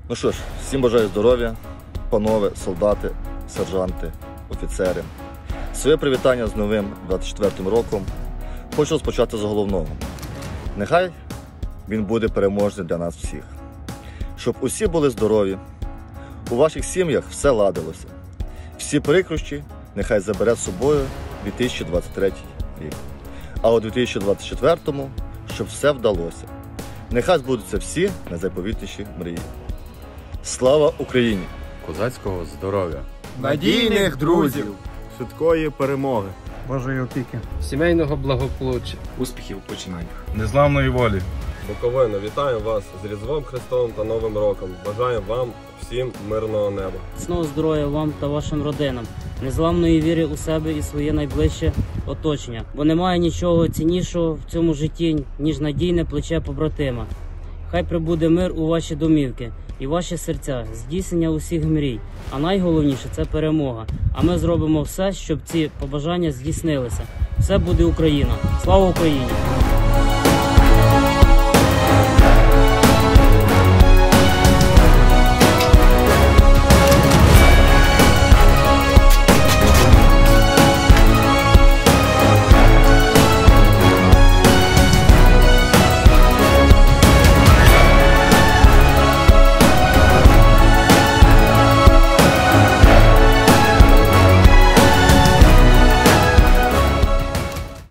Ну що ж, всім бажаю здоров'я, панове, солдати, сержанти, офіцери. Своє привітання з новим 24-м роком хочу розпочати з головного. Нехай він буде переможним для нас всіх. Щоб усі були здорові, у ваших сім'ях все ладилося. Всі прикрощі нехай забере з собою 2023 рік. А у 2024-му, щоб все вдалося. Нехай збудуться всі найзаповітніші мрії. Слава Україні! Козацького здоров'я, надійних друзів, швидкої перемоги, Божої опіки, сімейного благополуччя, успіхів у починаннях, незламної волі. Буковина, вітаємо вас з Різдвом Христовим та Новим роком. Бажаємо вам всім мирного неба. Міцного здоров'я вам та вашим родинам, незламної віри у себе і своє найближче оточення, бо немає нічого ціннішого в цьому житті, ніж надійне плече побратима. Хай прибуде мир у ваші домівки і ваші серця, здійснення усіх мрій. А найголовніше – це перемога. А ми зробимо все, щоб ці побажання здійснилися. Все буде Україна. Слава Україні!